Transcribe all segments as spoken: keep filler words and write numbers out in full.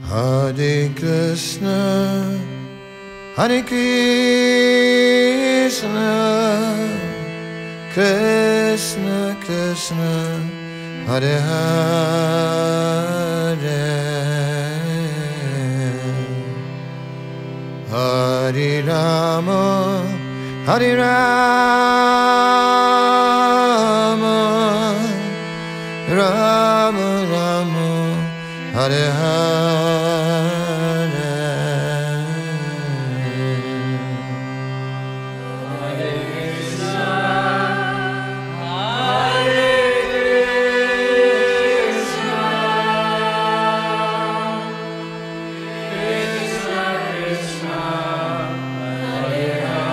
Hare Krishna, Hare Krishna, Krishna Krishna, Hare Hare, Hare Rama, Hare Rama, Rama Rama, Hare Hare, Hare Krishna, Hare Krishna, Krishna Krishna, Hare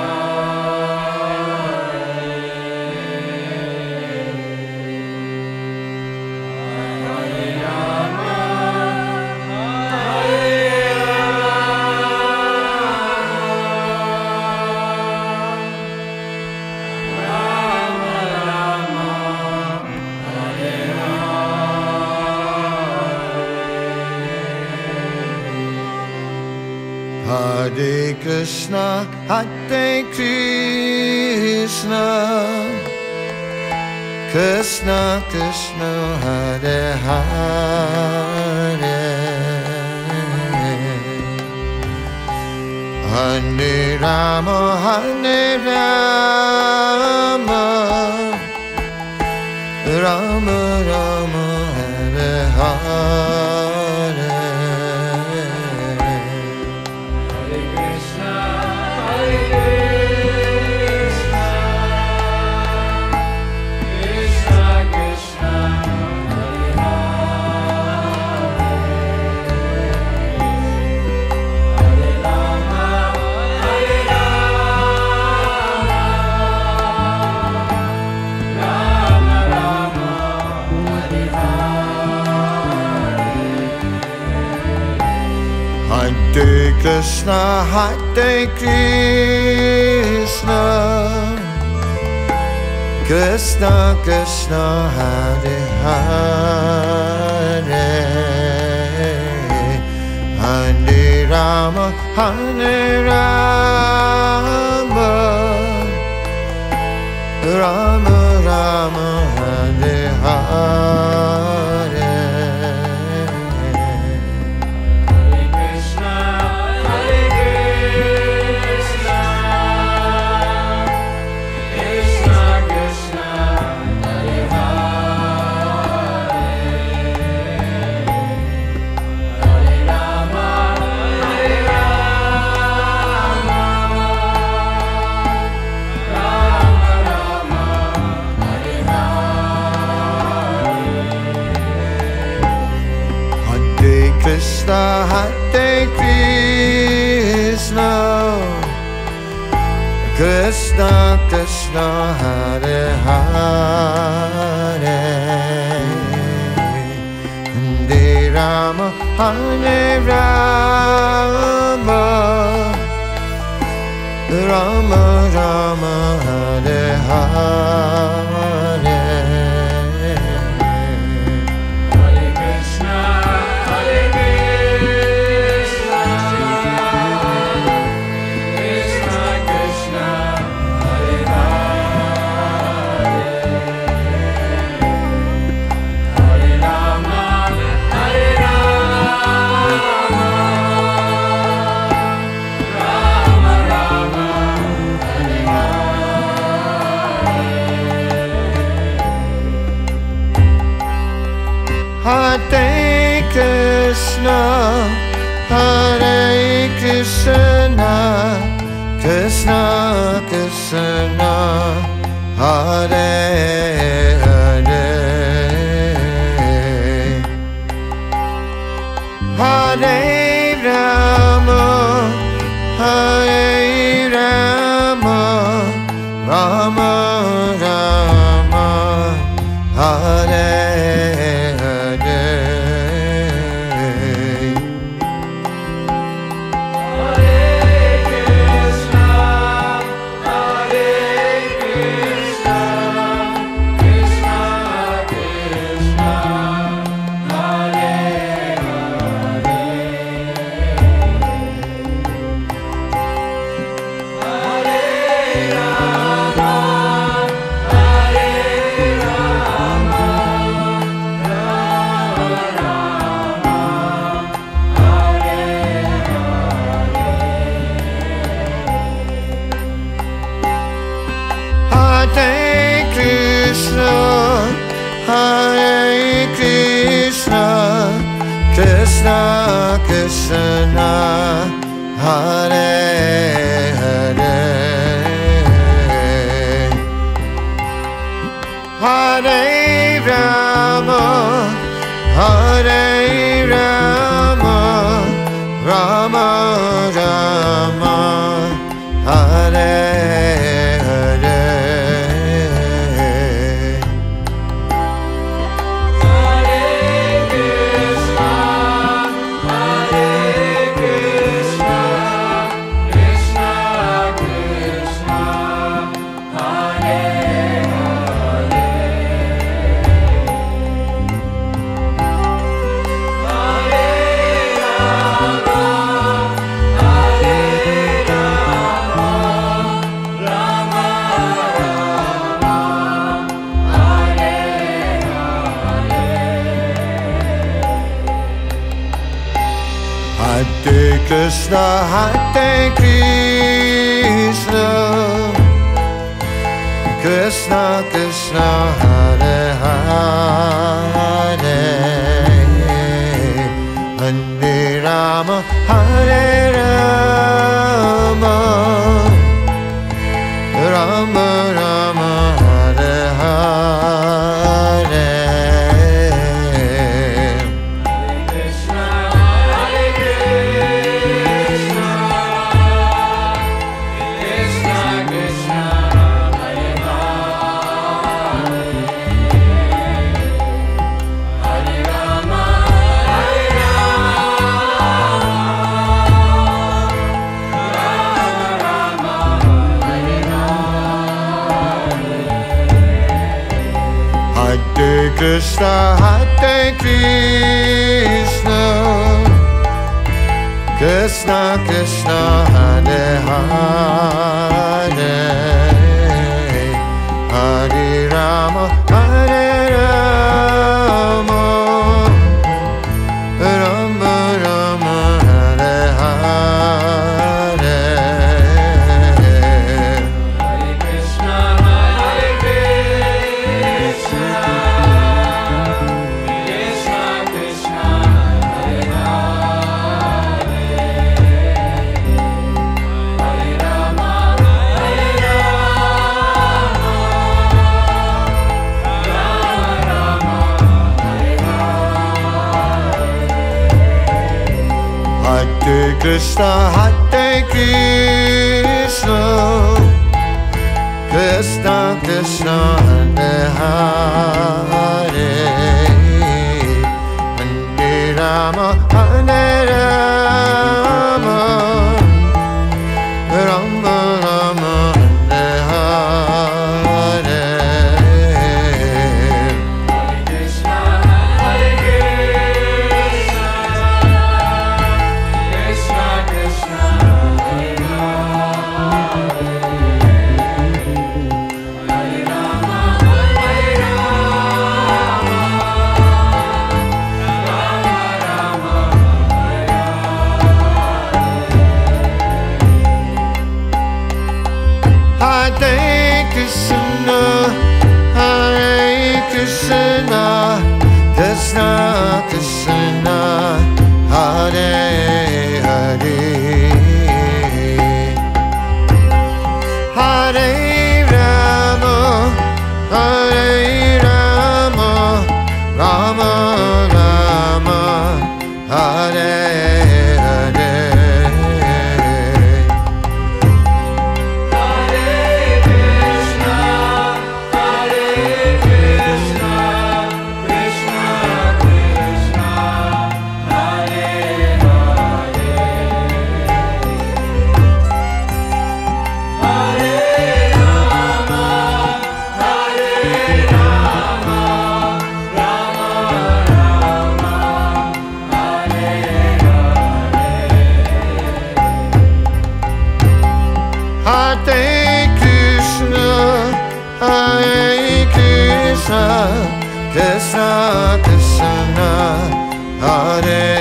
Hare Krishna, Hare Krishna, Krishna Krishna, Hare Hare, Hare Rama, Hare Rama, Rama Rama, Hare Hare, Hare Krishna, Hare Krishna, Krishna Krishna, Hare Hare, Hare Rama, Hare Rama, Rama Rama, Hare Hare. Krishna, Hare Krishna, Krishna Krishna, Hare Hare, Hare Rama, Hare Rama, Rama Rama, Hare Hare. Hare Krishna, Hare Krishna, Krishna Krishna, Hare Hare, Hare Rama, Hare Rama, Rama Rama, Hare Krishna, Krishna, Hare Hare, Hare Rama, Hare Rama, Rama Rama, Hare Hare. Krishna, Hare Krishna, Krishna Krishna, Hare Hare, Hare Rama, Hare Rama, Rama Rama, Hare Hare. Krishna, Hare Krishna, Krishna Krishna, Hare Hare, Hare Rama, Hare Rama, Rama Rama, Hare Hare. Hare Krishna, Hare Krishna, Krishna, Hare Krishna, Krishna Krishna, Hare Hare, Hare Rama, Hare Rama, Rama Rama, Hare Hare. Hare Krishna, Hare Krishna, Krishna Krishna, Hare Rama, Hare Rama, Rama Rama, Hare Hare. Hare Krishna, Hare Krishna, Krishna Krishna, Hare Hare, Hare Rama, Hare Rama, Rama Rama, Hare Hare. Krishna Krishna, Hare